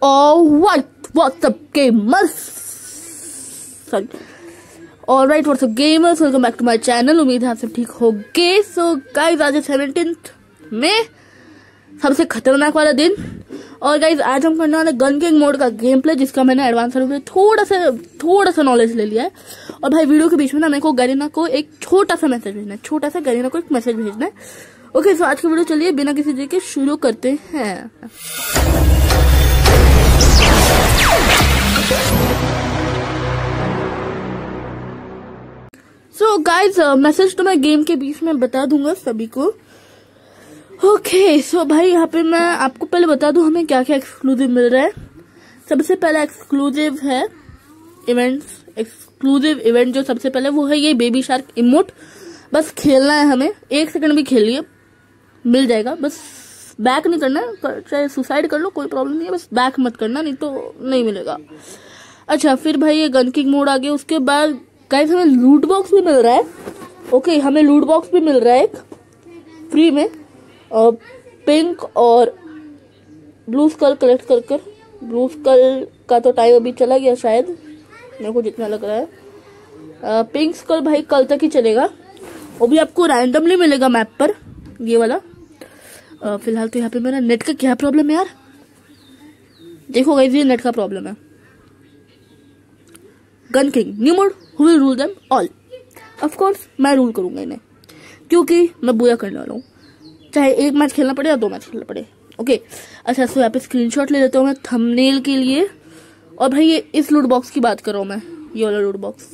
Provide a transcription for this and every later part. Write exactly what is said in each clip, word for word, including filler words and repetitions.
Oh, what? What's up, gamers? Sorry. Alright, what's up, gamers? Welcome back to my channel. उम्मीद है आप सब ठीक होंगे. So, guys, आज है सेवनटीन्थ में सबसे खतरनाक वाला दिन. और गाइज आज हम करने वाले गन किंग मोड का गेम प्ले, जिसका मैंने एडवांस में थोड़ा सा थोड़ा सा नॉलेज ले लिया है. और भाई वीडियो के बीच में ना मेरे को गरीना को एक छोटा सा मैसेज भेजना है, छोटा सा गरीना को एक मैसेज भेजना है. ओके, सो आज की वीडियो चलिए बिना किसी देर के शुरू करते हैं. सो गाइज मैसेज तो मैं गेम के बीच में बता दूंगा सभी को. ओके okay, सो so भाई यहाँ पे मैं आपको पहले बता दूं हमें क्या क्या एक्सक्लूसिव मिल रहा है. सबसे पहला एक्सक्लूसिव है इवेंट्स. एक्सक्लूसिव इवेंट जो सबसे पहले वो है ये बेबी शार्क इमोट. बस खेलना है हमें, एक सेकंड भी खेलिए मिल जाएगा. बस बैक नहीं करना, चाहे सुसाइड कर लो कोई प्रॉब्लम नहीं है, बस बैक मत करना नहीं तो नहीं मिलेगा. अच्छा, फिर भाई ये गन किंग मोड आ गया. उसके बाद गाइस हमें लूट बॉक्स भी मिल रहा है. ओके okay, हमें लूट बॉक्स भी मिल रहा है एक फ्री में. और पिंक और ब्लू स्कल कलेक्ट कर कर ब्लू स्कल का तो टाइम अभी चला गया शायद, मेरे को जितना लग रहा है. आ, पिंक स्कल भाई कल तक ही चलेगा. वो भी आपको रैंडमली मिलेगा मैप पर, ये वाला. आ, फिलहाल तो यहाँ पे मेरा नेट का क्या प्रॉब्लम है यार. देखो गाइस ये नेट का प्रॉब्लम है. Gun king new mode, who will rule them all. Of course मैं रूल करूंगा इन्हें, क्योंकि मैं बुरा करने वाला हूँ, चाहे एक मैच खेलना पड़े या दो मैच खेलना पड़े. ओके अच्छा, सो यहाँ पे स्क्रीनशॉट ले लेता हूँ मैं थंबनेल के लिए. और भाई ये इस लूट बॉक्स की बात कर रहा हूँ मैं, ये वाला लूट बॉक्स.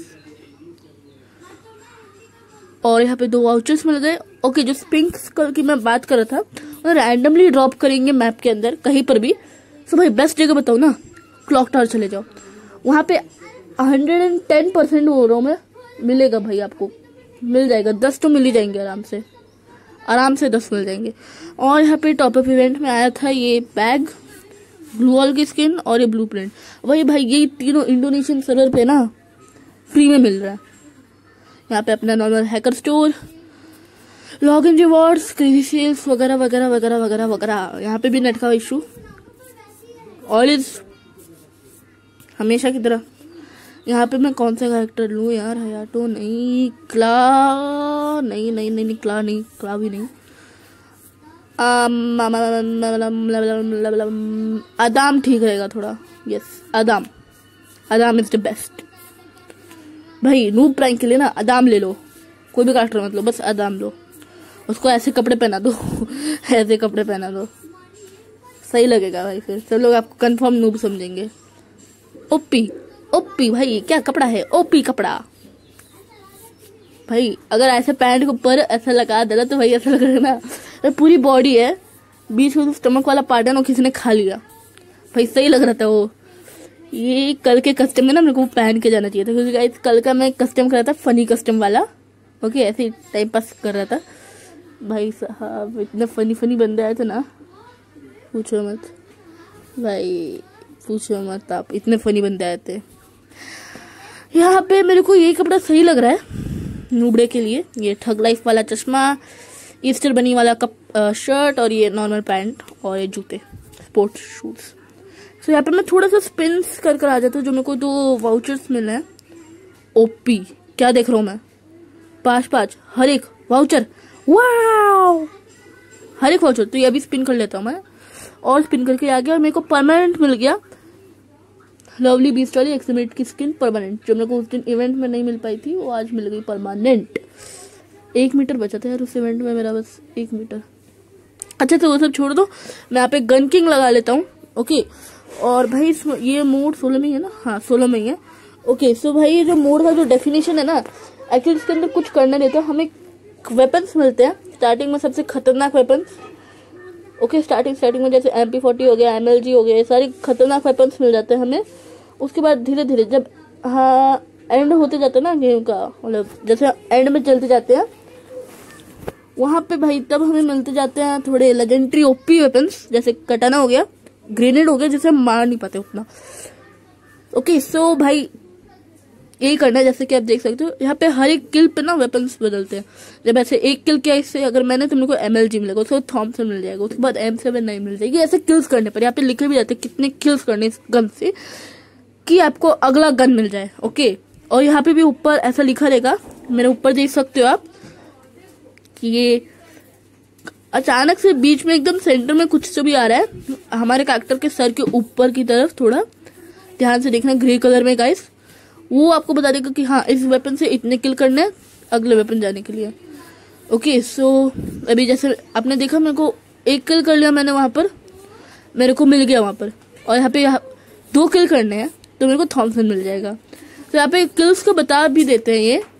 और यहाँ पे दो वाउचर्स मिल गए. ओके, जो पिंक स्कल की मैं बात कर रहा था वो रैंडमली ड्रॉप करेंगे मैप के अंदर कहीं पर भी. सो भाई बेस्ट जगह बताओ ना, क्लॉक टावर चले जाओ. वहां पे हंड्रेड एंड टेन परसेंट बोल रहा हूँ मैं, मिलेगा भाई, आपको मिल जाएगा. दस तो मिल ही जाएंगे आराम से, आराम से दस मिल जाएंगे. और यहाँ पे टॉप अप इवेंट में आया था ये बैग, ब्लू वॉल की स्किन और ये ब्लू प्रिंट. वही भाई ये तीनों इंडोनेशियन सर्वर पे ना फ्री में मिल रहा है. यहाँ पे अपना normal hacker store, log in rewards, crazy sales वगैरह वगैरह वगैरह वगैरह वगैरह. यहाँ पे भी नेट का इशू ऑल इज हमेशा की तरह. यहाँ पे मैं कौन सा कैरेक्टर लूँ यार, हयाटो नहीं, क्ला नहीं नहीं नहीं क्ला नहीं, क्ला भी नहीं, अदाम ठीक रहेगा थोड़ा. Yes Adam, Adam is the best भाई. नूब प्रैंक के लिए ना अदाम ले लो, कोई भी कैरेक्टर मत लो, बस अदाम लो. उसको ऐसे कपड़े पहना दो ऐसे कपड़े पहना दो, सही लगेगा भाई. फिर सब लोग आपको कंफर्म नूब समझेंगे. ओपी ओपी भाई क्या कपड़ा है, ओपी कपड़ा भाई. अगर ऐसे पैंट के ऊपर ऐसा लगा देना तो भाई ऐसा लग रहा है ना पूरी बॉडी है, बीच में स्टमक वाला पार्ट है ना किसी ने खा लिया भाई. सही लग रहा था वो. ये कल के कस्टम में ना मेरे को पहन के जाना चाहिए था, क्योंकि गाइस कल का मैं कस्टम कर रहा था फनी कस्टम वाला. ओके ऐसे टाइम पास कर रहा था भाई साहब. इतने फनी फनी बंदे आए थे ना, पूछो मत भाई, पूछो मत आप, इतने फनी बंदे आए थे. यहाँ पे मेरे को ये कपड़ा सही लग रहा है नूबड़े के लिए. ये ठग लाइफ वाला चश्मा, ईस्टर बनी वाला कप शर्ट और ये नॉर्मल पैंट और ये जूते स्पोर्ट्स शूज. सो यहाँ पे मैं थोड़ा सा स्पिन्स कर कर आ जाता हूँ. जो मेरे को दो वाउचर्स मिले हैं. ओपी क्या देख रहा हूँ मैं, पांच पांच हर एक वाउचर. वाओ, हर एक वाउचर. तो ये अभी स्पिन कर लेता हूँ मैं, और स्पिन करके आ गया और मेरे को परमानेंट मिल गया लवली बीस्ट वाली एक्समेट की स्किन परमानेंट, जो मेरे को उस दिन इवेंट में नहीं मिल पाई थी, वो आज मिल गई परमानेंट. एक मीटर बचा था यार उस इवेंट में मेरा, बस एक मीटर. अच्छा तो वो सब छोड़ दो, मैं यहाँ पे गन किंग लगा लेता हूँ. ओके और भाई ये मोड सोलह में ही है ना, हाँ सोलह में ही है. ओके सो भाई ये जो मोड का जो डेफिनेशन है ना, एक्चुअली इसके अंदर कुछ करना नहीं था. हमें वेपन्स मिलते हैं स्टार्टिंग में, सबसे खतरनाक वेपन्स. ओके स्टार्टिंग स्टार्टिंग में जैसे एम पी फोर्टी हो गया, एम एल जी हो गया, ये सारे खतरनाक वेपन्स मिल जाते हैं हमें. उसके बाद धीरे धीरे जब हाँ एंड होते जाते हैं ना गेम का, मतलब जैसे एंड में चलते जाते हैं वहां पे भाई तब हमें मिलते जाते हैं थोड़े लेजेंडरी ओपी वेपन्स, जैसे कटाना हो गया, ग्रेनेड हो गया, जिसे हम मार नहीं पाते उतना. ओके सो भाई यही करना है। जैसे कि आप देख सकते हो यहाँ पे हर एक किल पे ना वेपन्स बदलते हैं। जब ऐसे एक किल किया इससे अगर मैंने तुम लोग को एम एल जी मिलेगा, उसके बाद थॉमसन मिल जाएगा, उसके बाद एम सेवन नाइन मिल जाएगी। ऐसे किल्स करने पर यहाँ पे लिखे भी जाते हैं कितने किल्स करने इस गन से कि आपको अगला गन मिल जाए। ओके, और यहाँ पे भी ऊपर ऐसा लिखा रहेगा, मेरे ऊपर देख सकते हो आप कि ये अचानक से बीच में एकदम सेंटर में कुछ तो भी आ रहा है हमारे कैरेक्टर के सर के ऊपर की तरफ। थोड़ा ध्यान से देखना, ग्रे कलर में गाइस, वो आपको बता देगा कि हाँ इस वेपन से इतने किल करने हैं अगले वेपन जाने के लिए। ओके, सो अभी जैसे आपने देखा मेरे को एक किल कर लिया मैंने, वहां पर मेरे को मिल गया वहां पर, और यहाँ पे यहाँ दो किल करने हैं तो मेरे को थॉमसन मिल जाएगा। तो यहाँ पे किल्स को बता भी देते हैं ये।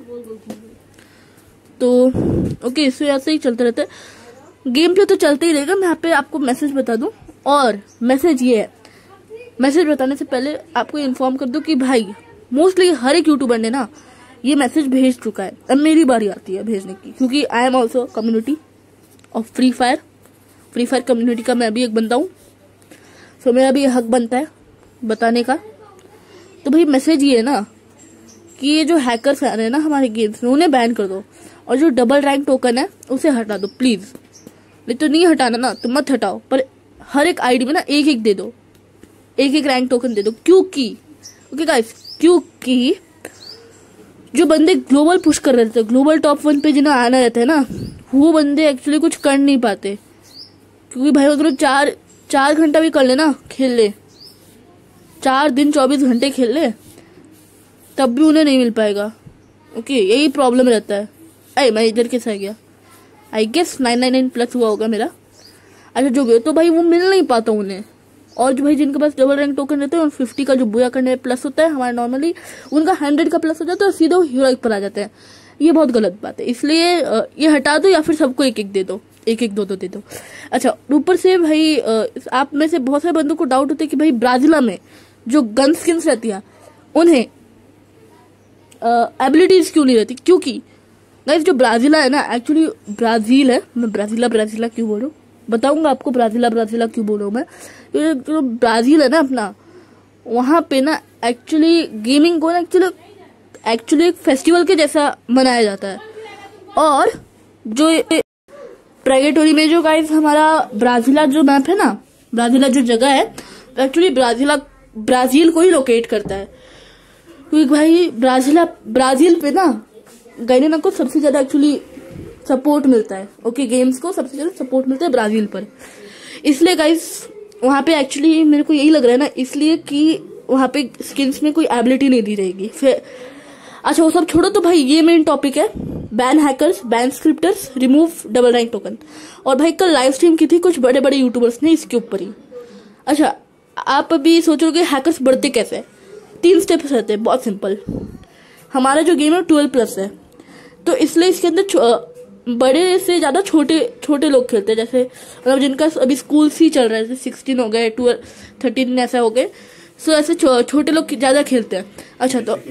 तो ओके, इससे ऐसे ही चलता रहता है। गेम पे तो चलते ही रहेगा। मैं यहाँ पे आपको मैसेज बता दूं, और मैसेज ये है, मैसेज बताने से पहले आपको इन्फॉर्म कर दूं कि भाई मोस्टली हर एक यूट्यूबर ने ना ये मैसेज भेज चुका है। अब मेरी बारी आती है भेजने की, क्योंकि I am also community of Free Fire. Free Fire community का मैं भी एक बंदा हूँ, सो मेरा भी हक बनता है बताने का। तो भाई मैसेज ये है ना कि ये जो हैकर्स आ रहे हैं ना हमारे गेम्स में, उन्हें बैन कर दो, और जो डबल रैंक टोकन है उसे हटा दो प्लीज। नहीं तो नहीं हटाना ना तो मत हटाओ, पर हर एक आईडी में ना एक एक दे दो, एक एक रैंक टोकन दे दो। क्योंकि ओके गाइस, क्योंकि जो बंदे ग्लोबल पुश कर रहे थे, ग्लोबल टॉप वन पे जिन्हें आना रहता है ना, वो बंदे एक्चुअली कुछ कर नहीं पाते। क्योंकि भाई अगर चार चार घंटा भी कर ले ना, खेल ले, चार दिन चौबीस घंटे खेल ले, तब भी उन्हें नहीं मिल पाएगा। ओके, यही प्रॉब्लम रहता है। अरे मैं इधर कैसे आ गया? I guess nine nine nine plus हुआ होगा मेरा। अच्छा जो भी हो, तो भाई वो मिल नहीं पाता उन्हें। और जो भाई जिनके पास डबल रैंक टोकन रहते हैं और फिफ्टी का जो बुया करने प्लस होता है, हमारा नॉर्मली उनका हंड्रेड का प्लस हो जाता है और सीधे हीरोइक पर आ जाते हैं। ये बहुत गलत बात है, इसलिए ये हटा दो या फिर सबको एक एक दे दो, एक एक दो दो दे दो। अच्छा, ऊपर से भाई आप में से बहुत सारे बंदों को डाउट होता है कि भाई ब्राजीला में जो गन स्किन्स रहती है उन्हें एबिलिटीज क्यों नहीं रहती। क्योंकि गाइस जो ब्राजीला है ना, एक्चुअली ब्राजील है, मैं ब्राजीला ब्राजीला क्यों बोल रहा हूँ बताऊंगा आपको, ब्राजीला ब्राजीला क्यों बोल रहा हूँ मैं। जो ब्राजील है ना अपना, वहां पे ना एक्चुअली गेमिंग को ना एक्चुअली एक्चुअली एक फेस्टिवल के जैसा मनाया जाता है। और जो प्रेगेटोरी में जो गाइस हमारा ब्राजीला जो मैप है ना, ब्राजीला जो जगह है, एक्चुअली ब्राजीला ब्राजील को ही लोकेट करता है। क्योंकि भाई ब्राजीला ब्राजील पे ना गाइना को सबसे ज्यादा एक्चुअली सपोर्ट मिलता है। ओके, गेम्स को सबसे ज्यादा सपोर्ट मिलता है ब्राजील पर। इसलिए गाइस वहां पे एक्चुअली मेरे को यही लग रहा है ना, इसलिए कि वहां पे स्किन्स में कोई एबिलिटी नहीं दी रहेगी फिर। अच्छा वो सब छोड़ो, तो भाई ये मेन टॉपिक है, ban hackers, ban scripters, remove double rank token. और भाई कल लाइव स्ट्रीम की थी कुछ बड़े बड़े यूट्यूबर्स ने इसके ऊपर ही। अच्छा आप अभी सोचोगे हैकर्स बढ़ते कैसे? तीन स्टेप्स रहते हैं, बहुत सिंपल। हमारा जो गेम है ट्वेल्व प्लस है, तो इसलिए इसके अंदर बड़े से ज्यादा छोटे छोटे लोग खेलते हैं। जैसे मतलब जिनका अभी स्कूल ही चल रहा है, जैसे सिक्सटीन हो गए, ट्वेल्व थर्टीन ऐसा हो गए, सो ऐसे छो, छोटे लोग ज्यादा खेलते हैं। अच्छा तो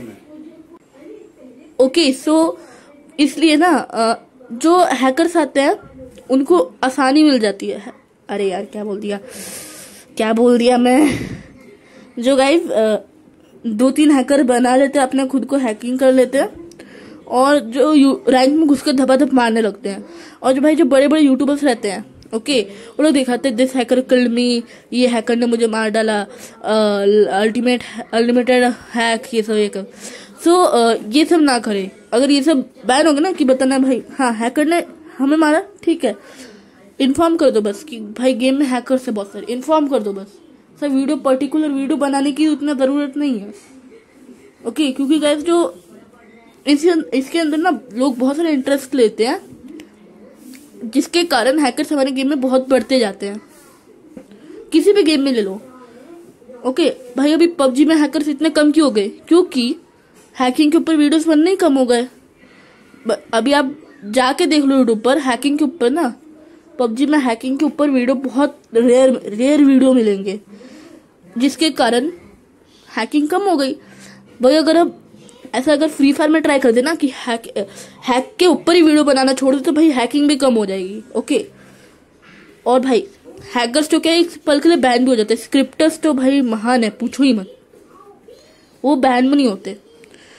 ओके, सो इसलिए ना जो हैकर्स आते हैं उनको आसानी मिल जाती है। अरे यार क्या बोल दिया क्या बोल दिया मैं जो गाइस दो तीन हैकर बना लेते हैं, अपने खुद को हैकिंग कर लेते हैं और जो रैंक में घुसकर धपाधप मारने लगते हैं। और जो भाई जो बड़े बड़े यूट्यूबर्स रहते हैं, ओके, वो लोग दिखाते हैं दिस हैकर किल्ड मी, ये हैकर ने मुझे मार डाला, अल्टीमेट अनलिमिटेड हैक, ये सब एक सो so, ये सब ना करे। अगर ये सब बैन होगा ना कि बताना भाई हाँ हैकर ने हमें मारा, ठीक है, इन्फॉर्म कर दो बस कि भाई गेम में हैकर से बहुत सारे, इन्फॉर्म कर दो बस। सर वीडियो पर्टिकुलर वीडियो बनाने की उतना जरूरत नहीं है। ओके, क्योंकि गाइस जो इसके इसके अंदर ना लोग बहुत सारे इंटरेस्ट लेते हैं, जिसके कारण हैकर्स हमारे गेम में बहुत बढ़ते जाते हैं। किसी भी गेम में ले लो। ओके भाई, अभी पबजी में हैकर्स इतने कम क्यों हो गए? क्योंकि हैकिंग के ऊपर वीडियोस बनने ही कम हो गए। अभी आप जाके देख लो यूट्यूब पर, हैकिंग के ऊपर ना, पबजी में हैकिंग के ऊपर वीडियो बहुत रेयर रेयर वीडियो मिलेंगे, जिसके कारण हैकिंग कम हो गई। भाई अगर अब ऐसा अगर फ्री फायर में ट्राई कर देना कि हैक हैक के ऊपर ही वीडियो बनाना छोड़ दे, तो भाई हैकिंग भी कम हो जाएगी। ओके, और भाई हैकर्स तो क्या एक पल के लिए बैन भी हो जाते हैं। स्क्रिप्टर्स तो भाई महान है, पूछो ही मत, वो बैन भी नहीं होते।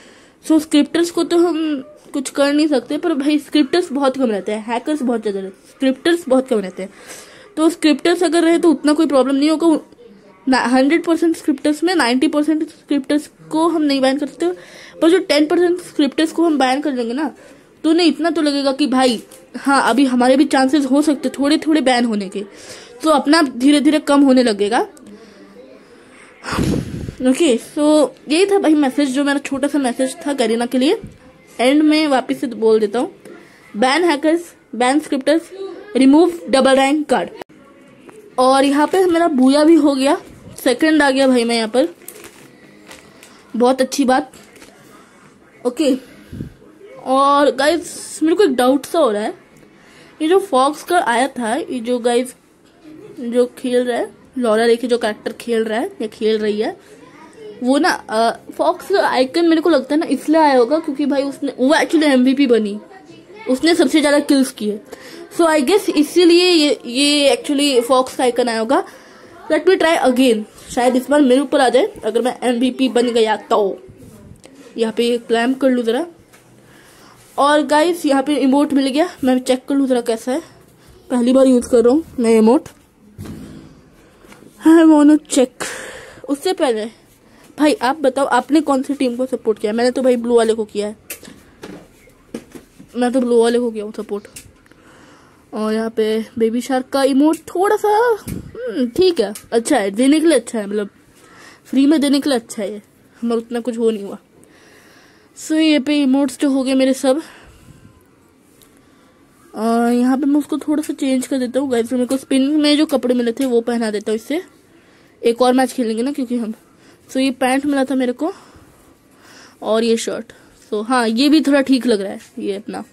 सो स्क्रिप्टर्स को तो हम कुछ कर नहीं सकते, पर भाई स्क्रिप्टर्स बहुत कम रहते हैं, हैकर्स बहुत ज्यादा रहते हैं, स्क्रिप्टर्स बहुत कम रहते हैं। तो स्क्रिप्टर्स अगर रहे तो उतना कोई प्रॉब्लम नहीं होगा। हंड्रेड परसेंट स्क्रिप्टर्स में नाइन्टी परसेंट स्क्रिप्टर्स को हम नहीं बैन कर सकते, पर जो टेन परसेंट स्क्रिप्टर्स को हम बैन कर देंगे ना, तो उन्हें इतना तो लगेगा कि भाई हाँ अभी हमारे भी चांसेस हो सकते थोड़े थोड़े बैन होने के, तो अपना धीरे धीरे कम होने लगेगा। ओके, सो यही था भाई मैसेज, जो मेरा छोटा सा मैसेज था करीना के लिए। एंड में वापस से बोल देता हूँ, ban hackers, ban scripters, remove double rank card. और यहाँ पे मेरा बूया भी हो गया, सेकंड आ गया भाई मैं यहाँ पर, बहुत अच्छी बात। ओके, और गाइज मेरे को एक डाउट सा हो रहा है, ये जो फॉक्स का आया था, ये जो गाइज जो खेल रहा है, लॉरा रे के जो कैरेक्टर खेल रहा है या खेल रही है, वो ना फॉक्स आइकन मेरे को लगता है ना इसलिए आया होगा क्योंकि भाई उसने वो एक्चुअली एमवीपी बनी, उसने सबसे ज्यादा किल्स किए। सो आई गेस इसीलिए ये ये एक्चुअली फॉक्स का आइकन आया होगा। लेट मी ट्राई अगेन, शायद इस बार मेरे ऊपर आ जाए अगर मैं एमवीपी बन गया तो। यहाँ पे क्लैम्प कर लूँ जरा, और गाइस यहाँ पे इमोट मिल गया, मैं चेक कर लूँ जरा कैसा है, पहली बार यूज कर रहा हूँ मैं emote. I want to check. उससे पहले भाई आप बताओ आपने कौन सी टीम को सपोर्ट किया? मैंने तो भाई ब्लू वाले को किया है, मैं तो ब्लू वाले को किया हूँ सपोर्ट। और यहाँ पे बेबी शार्क का इमोट थोड़ा सा ठीक है, अच्छा है, देने के लिए अच्छा है, मतलब फ्री में देने के लिए अच्छा है, हमारा उतना कुछ हो नहीं हुआ। सो so, ये पे इमोट्स जो हो गए मेरे सब, और यहाँ पे मैं उसको थोड़ा सा चेंज कर देता हूँ गाइस। मेरे को स्पिन में जो कपड़े मिले थे वो पहना देता हूँ, इससे एक और मैच खेलेंगे ना क्योंकि हम। सो so, ये पैंट मिला था मेरे को और ये शर्ट। सो so, हाँ ये भी थोड़ा ठीक लग रहा है, ये अपना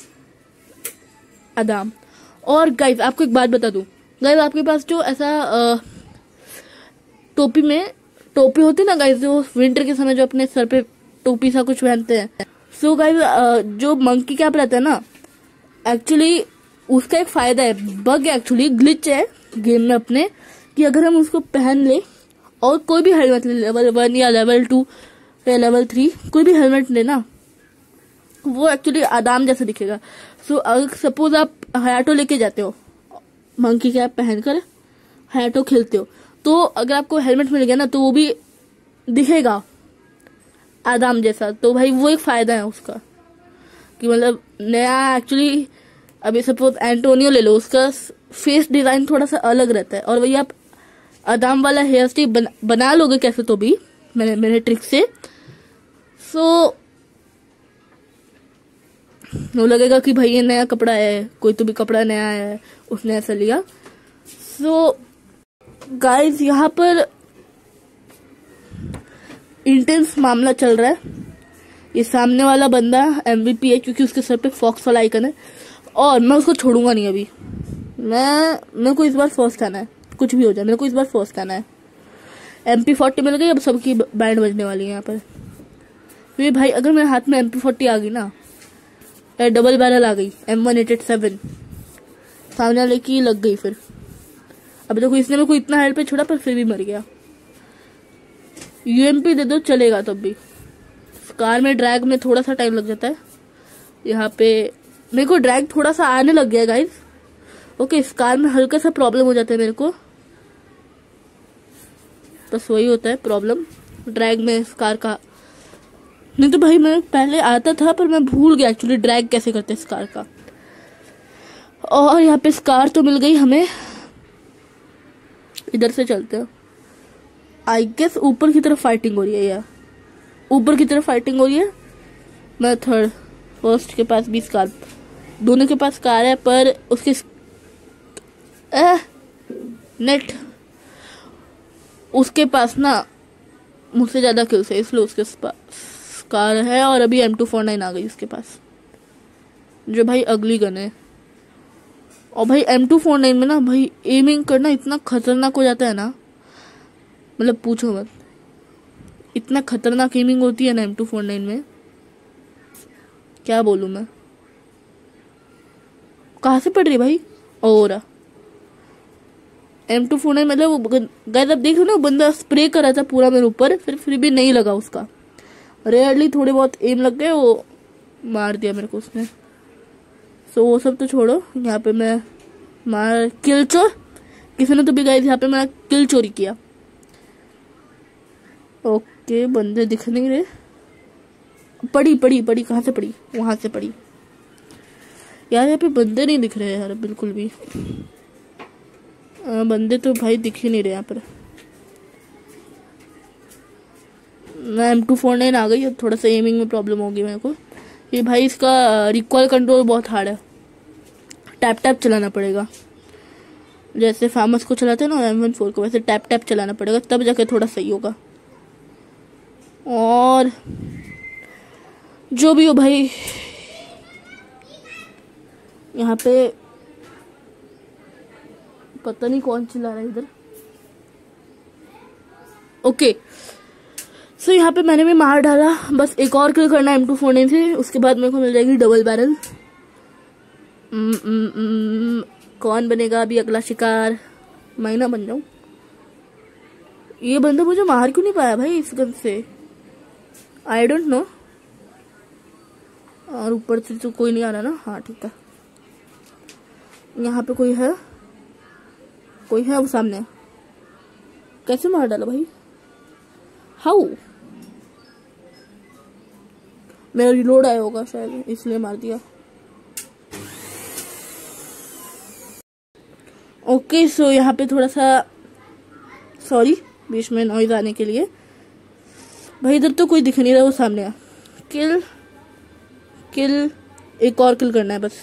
आदाम। और गाइस आपको एक बात बता दूं, गाइस आपके पास जो ऐसा आ, टोपी में टोपी होती है ना गाइस, जो विंटर के समय जो अपने सर पे टोपी सा कुछ पहनते हैं। सो so, गाइस जो मंकी कैप रहता है ना, एक्चुअली उसका एक फायदा है, बग एक्चुअली ग्लिच है गेम में अपने, कि अगर हम उसको पहन ले और कोई भी हेलमेट ले, लेवल वन या लेवल टू या लेवल थ्री कोई भी हेलमेट ले ना, वो एक्चुअली आदाम जैसा दिखेगा। सो so, अगर सपोज आप हयाटो लेके जाते हो, मंकी कैप पहनकर हयाटो खेलते हो, तो अगर आपको हेलमेट मिल गया ना तो वो भी दिखेगा आदाम जैसा। तो भाई वो एक फायदा है उसका, कि मतलब नया एक्चुअली अभी सपोज एंटोनियो ले लो, उसका फेस डिजाइन थोड़ा सा अलग रहता है, और वही आप आदाम वाला हेयर स्टाइल बना, बना लोगे कैसे तो भी मैंने मेरे ट्रिक से। सो वो लगेगा कि भाई ये नया कपड़ा है, कोई तो भी कपड़ा नया है, उसने ऐसा लिया। सो गाइस यहाँ पर इंटेंस मामला चल रहा है। ये सामने वाला बंदा एमवीपी है क्योंकि उसके सर पे फॉक्स वाला आइकन है, और मैं उसको छोड़ूंगा नहीं अभी। मैं मेरे को इस बार फर्स्ट आना है, कुछ भी हो जाए मेरे को इस बार फर्स्ट आना है। एम पी फोर्टी मिल गई, अब सबकी बैंड बजने वाली है यहाँ पर। तो भाई अगर मेरे हाथ में एम पी फोर्टी आ गई ना, डबल बैरल आ गई, M one eight eight seven सामने वाले की लग गई, फिर अब देखो इसने मेरे को इतना हेल्प पे छोड़ा पर फिर भी मर गया। यूएमपी दे दो चलेगा तब भी, कार में ड्रैग में थोड़ा सा टाइम लग जाता है। यहाँ पे मेरे को ड्रैग थोड़ा सा आने लग गया गाइस। ओके, इस कार में हल्का सा प्रॉब्लम हो जाता है मेरे को, बस वही होता है प्रॉब्लम ड्रैग में इस कार का। नहीं तो भाई मैं पहले आता था पर मैं भूल गया एक्चुअली ड्रैग कैसे करते हैं इस कार का। और यहाँ पे कार तो मिल गई हमें, इधर से चलते हैं। आई गेस ऊपर की तरफ फाइटिंग हो रही है, यार ऊपर की तरफ फाइटिंग हो रही है। मैं थर्ड, फर्स्ट के पास भी कार, दोनों के पास कार है, पर उसके ए, नेट उसके पास ना मुझसे ज्यादा किल्स है, इसलिए उसके पास कार है। और अभी एम टू फोर नाइन आ गई उसके पास, जो भाई अगली गन है। और भाई एम टू फोर नाइन में ना भाई एमिंग करना इतना खतरनाक हो जाता है ना, मतलब पूछो मत, इतना खतरनाक एमिंग होती है ना एम टू फोर नाइन में, क्या बोलूं मैं। कहाँ से पड़ रही भाई? और एम टू फोर नाइन मतलब गाइस अब देख रहे हो ना, बंदा स्प्रे कर रहा था पूरा मेरे ऊपर, फिर फिर भी नहीं लगा उसका, रेयरली थोड़े बहुत एम लग गए, वो मार दिया मेरे को उसने। सो वो सब तो छोड़ो, यहाँ पे मैं मार किल चोर, किसी ने तो भी गाइस यहाँ पे मैं किल चोरी किया। ओके बंदे दिख नहीं रहे। पड़ी पड़ी पड़ी कहाँ से पड़ी? वहां से पड़ी यार। यहाँ पे बंदे नहीं दिख रहे यार बिल्कुल भी। आ, बंदे तो भाई दिख ही नहीं रहे यहाँ पर। मैं एम टू फोर नाइन आ गई। अब थोड़ा सा एमिंग में प्रॉब्लम होगी मेरे को। ये भाई इसका रिकॉल कंट्रोल बहुत हार्ड है, टैप टैप चलाना पड़ेगा। जैसे फार्मस को चलाते हैं ना एम वन फोर को, वैसे टैप टैप चलाना पड़ेगा, तब जाके थोड़ा सही होगा। और जो भी हो भाई, यहाँ पे पता नहीं कौन चिल्ला रहा है इधर। ओके सो यहाँ पे मैंने भी मार डाला। बस एक और किल करना एम टू फोर नाइन से, उसके बाद मेरे को मिल जाएगी डबल बैरल। कौन बनेगा अभी अगला शिकार? मैं ना बन जाऊं। ये बंदा मुझे मार क्यों नहीं पाया भाई इस गन से? I don't know. और ऊपर से तो कोई नहीं आ रहा ना? हाँ ठीक है। यहाँ पे कोई है, कोई है वो सामने। कैसे मार डाला भाई? हाउ? मेरा रिलोड आया होगा शायद, इसलिए मार दिया। ओके सो यहाँ पे थोड़ा सा सॉरी बीच में नॉइज आने के लिए। भाई इधर तो कोई दिख नहीं रहा, वो सामने आ। किल किल एक और किल करना है, बस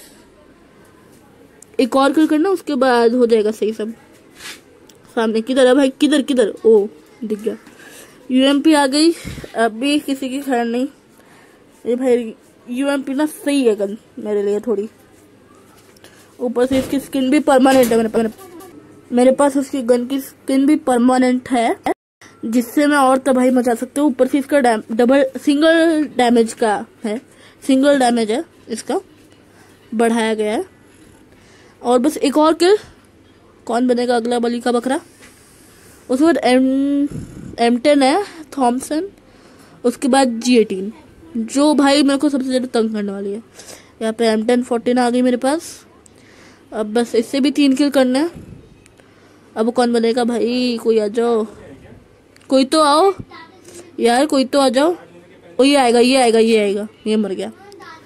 एक और किल करना, उसके बाद हो जाएगा सही सब। सामने किधर है भाई? किधर किधर? ओ दिख गया। यूएमपी आ गई। अभी किसी की खैर नहीं। ये भाई यूएमपी ना सही है गन मेरे लिए थोड़ी। ऊपर से इसकी स्किन भी परमानेंट है। मेरे, मेरे पास उसकी गन की स्किन भी परमानेंट है, जिससे मैं और तबाही मचा सकती हूँ। ऊपर से इसका डबल सिंगल डैमेज का है, सिंगल डैमेज है इसका, बढ़ाया गया है। और बस एक और किल। कौन बनेगा अगला बलि का बकरा? उसके बाद एम एम टेन है थॉमसन, उसके बाद जी एटीन, जो भाई मेरे को सबसे ज्यादा तंग करने वाली है। यहाँ पे एम टेन फोर्टीन आ गई मेरे पास। अब बस इससे भी तीन किल करना है। अब कौन बनेगा भाई? कोई आ जाओ, कोई तो आओ यार, कोई तो आ जाओ। ओ ये आएगा, ये आएगा, ये आएगा। ये मर गया।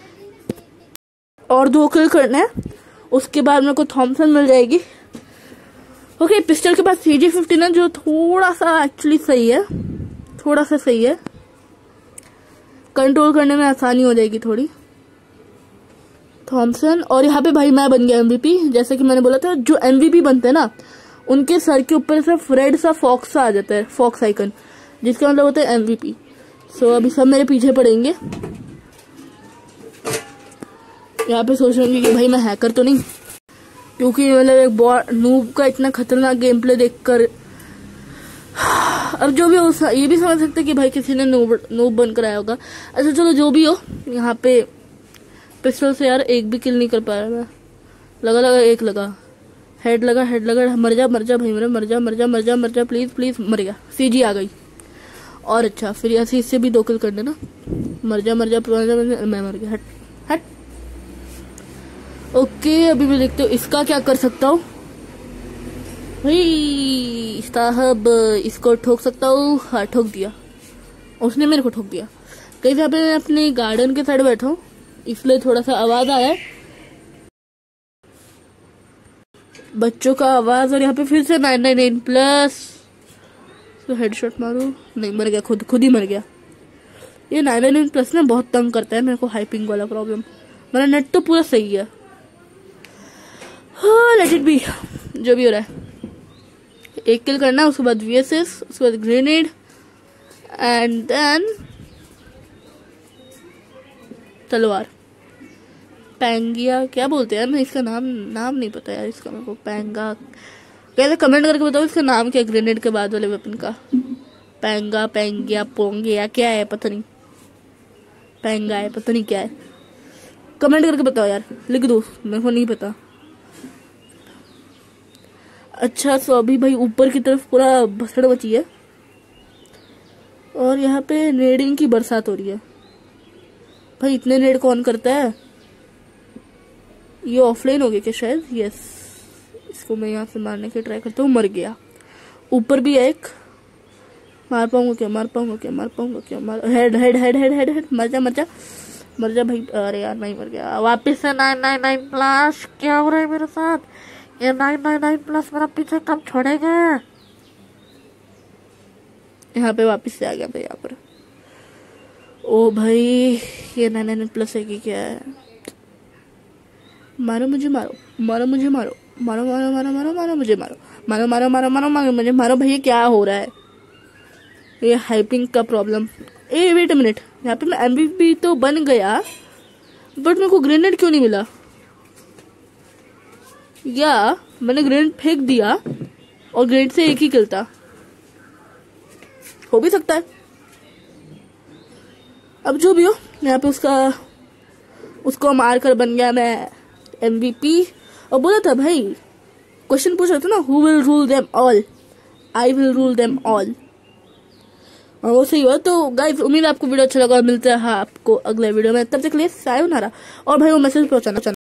और दो किल करना है, उसके बाद मेरे को थॉमसन मिल जाएगी। ओके okay, पिस्टल के बाद सी जी फिफ्टीन है, जो थोड़ा सा एक्चुअली सही है, थोड़ा सा सही है, कंट्रोल करने में आसानी हो जाएगी थोड़ी। थॉमसन। और यहाँ पे भाई मैं बन गया एमवीपी। जैसे कि मैंने बोला था, जो एमवीपी बनते हैं ना, उनके सर के ऊपर से रेड सा फॉक्स सा आ जाता है, फॉक्स आइकन, जिसका मतलब होता है एमवीपी। सो अभी सब मेरे पीछे पड़ेंगे। यहाँ पे सोच रहे कि भाई मैं हैकर तो नहीं, क्योंकि मतलब एक बॉट नूब का इतना खतरनाक गेम प्ले देखकर अब जो भी हो, ये भी समझ सकते कि भाई किसी ने नूब नूब बनकर आया होगा। अच्छा चलो जो भी हो, यहाँ पे पिस्टल से यार एक भी किल नहीं कर पाया मैं। लगा लगा एक लगा, हेड लगा, हेड लगा। मर जा मर जा भाई मेरा, मर जा मर जा मर जा मर जा प्लीज प्लीज। मर गया। सीजी आ गई। और अच्छा फिर ऐसे इससे भी दो किल कर देना। मर जा मर जा मर जा, मर जा। मैं मर गया। हट हट। ओके अभी मैं देखते हूँ इसका क्या कर सकता हूँ। भाई साहब इसको ठोक सकता हूँ। हाँ ठोक दिया, उसने मेरे को ठोक दिया। कहीं यहाँ पे मैं अपने गार्डन के साइड बैठा हूँ, इसलिए थोड़ा सा आवाज आ रहा है, बच्चों का आवाज। और यहाँ पे फिर से नाइन नाइन नाइन प्लस। तो हेडशॉट मारू, नहीं मर गया, खुद खुद ही मर गया। ये नाइन नाइन नाइन प्लस ना बहुत तंग करता है मेरे को, हाइपिंग वाला प्रॉब्लम। मेरा नेट तो पूरा सही है। हाँ लेट इट बी, जो भी हो रहा है। एक किल करना, उसके बाद वीएसएस, उसके बाद ग्रेनेड एंड देन तलवार। पैंगिया क्या बोलते हैं यार, मैं इसका नाम नाम नहीं पता यार इसका मेरे को। पैंगा कैसे कमेंट करके बताओ इसका नाम क्या, ग्रेनेड के बाद वाले वेपन का। पैंगा पैंगिया पोंगिया क्या है पता नहीं, पैंगा है पता नहीं क्या है, कमेंट करके बताओ यार, लिख दो, मेरे को नहीं पता। अच्छा सो अभी भाई ऊपर की तरफ पूरा भसड़ बची है। और यहाँ पे नेडिंग की बरसात हो रही है। भाई इतने नेड कौन करता है? ये ऑफलाइन हो गया क्या शायद? यस, इसको मैं यहाँ से मारने की ट्राई करता हूँ। मर गया। ऊपर भी है एक। मार पाऊंगा क्या? मार पाऊंगा क्या? मार पाऊंगा क्या? मार head head head head head head मर जा मर जा मर जा भाई। अरे यार नहीं मर गया। वापस से नाइन नाइन नाइन प्लस। क्या हो रहा है मेरे साथ? ये नाइन नाइन नाइन प्लस मेरा पीछे कब छोड़ेगा? यहाँ पे वापस से आ गया भाई। यहाँ पर ओ भाई ये नाइन नाइन प्लस है कि क्या है? मारो मुझे, मारो मारो मुझे, मारो मारो मारो मारो मारो मारो मुझे, मारो मारो मारो मारो मारो मारो मुझे, मारो। भैया क्या हो रहा है? ये हाइपिंग का problem. A wait a minute, यहाँ पे मैं एमवीपी तो बन गया बट मेरे को ग्रेनेड क्यों नहीं मिला? या मैंने ग्रेनेड फेंक दिया और ग्रेनेड से एक ही किल था। हो भी सकता है। अब जो भी हो, यहाँ पे उसका उसको मार कर बन गया मैं एमवीपी। और बोला था भाई, क्वेश्चन पूछ रहा था ना, who will rule them all? I will rule them all. और वो सही हुआ। तो गाइस उम्मीद है आपको वीडियो अच्छा लगा। मिलता है आपको अगले वीडियो में, तब तक के लिए सायोनारा। और भाई वो मैसेज पहुंचाना